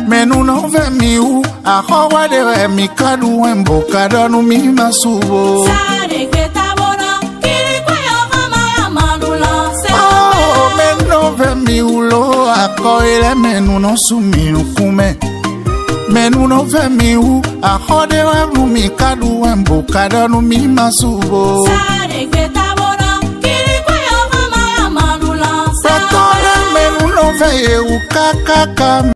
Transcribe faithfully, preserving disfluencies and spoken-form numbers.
Menu no ve mi u a hawa de ve mi kadu en boca no mi masubo. Sare que tabona kiri kwayo kama ya manula se. Oh menu ve mi u lo a koile menu no sumi kume. Menu no ve mi u a hode ve mi kadu en boca no mi masubo. Sare que tabona kiri kwayo kama ya manula se. Menu no ve u kakaka.